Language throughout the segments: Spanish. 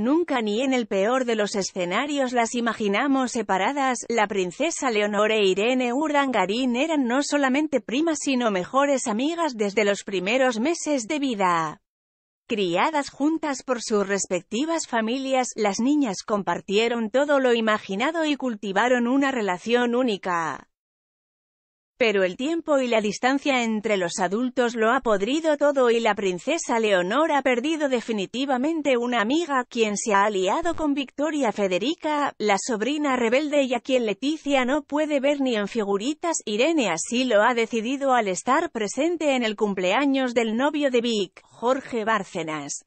Nunca ni en el peor de los escenarios las imaginamos separadas. La princesa Leonor e Irene Urdangarín eran no solamente primas sino mejores amigas desde los primeros meses de vida. Criadas juntas por sus respectivas familias, las niñas compartieron todo lo imaginado y cultivaron una relación única. Pero el tiempo y la distancia entre los adultos lo ha podrido todo y la princesa Leonor ha perdido definitivamente una amiga, quien se ha aliado con Victoria Federica, la sobrina rebelde y a quien Leticia no puede ver ni en figuritas. Irene así lo ha decidido al estar presente en el cumpleaños del novio de Vic, Jorge Bárcenas.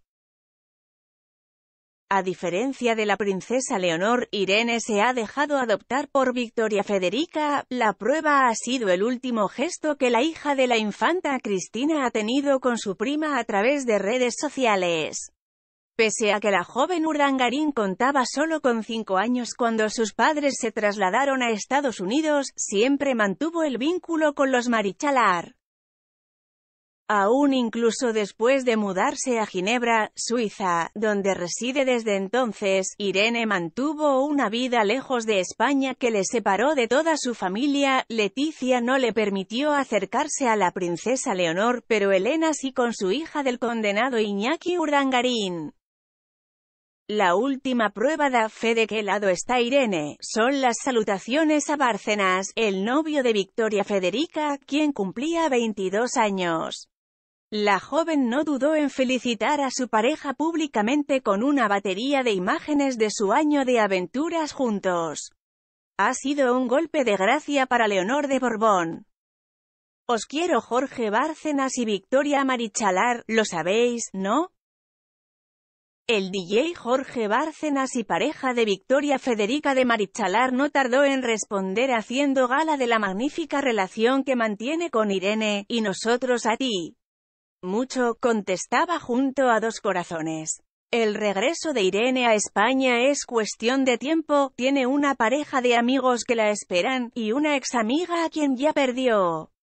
A diferencia de la princesa Leonor, Irene se ha dejado adoptar por Victoria Federica. La prueba ha sido el último gesto que la hija de la infanta Cristina ha tenido con su prima a través de redes sociales. Pese a que la joven Urdangarín contaba solo con 5 años cuando sus padres se trasladaron a Estados Unidos, siempre mantuvo el vínculo con los Marichalar. Aún incluso después de mudarse a Ginebra, Suiza, donde reside desde entonces, Irene mantuvo una vida lejos de España que le separó de toda su familia. Leticia no le permitió acercarse a la princesa Leonor, pero Elena sí con su hija del condenado Iñaki Urdangarín. La última prueba da fe de qué lado está Irene, son las salutaciones a Bárcenas, el novio de Victoria Federica, quien cumplía 22 años. La joven no dudó en felicitar a su pareja públicamente con una batería de imágenes de su año de aventuras juntos. Ha sido un golpe de gracia para Leonor de Borbón. Os quiero Jorge Bárcenas y Victoria Marichalar, lo sabéis, ¿no? El DJ Jorge Bárcenas y pareja de Victoria Federica de Marichalar no tardó en responder haciendo gala de la magnífica relación que mantiene con Irene. ¿Y nosotros a ti? Mucho, contestaba junto a 2 corazones. El regreso de Irene a España es cuestión de tiempo, tiene una pareja de amigos que la esperan, y una ex amiga a quien ya perdió.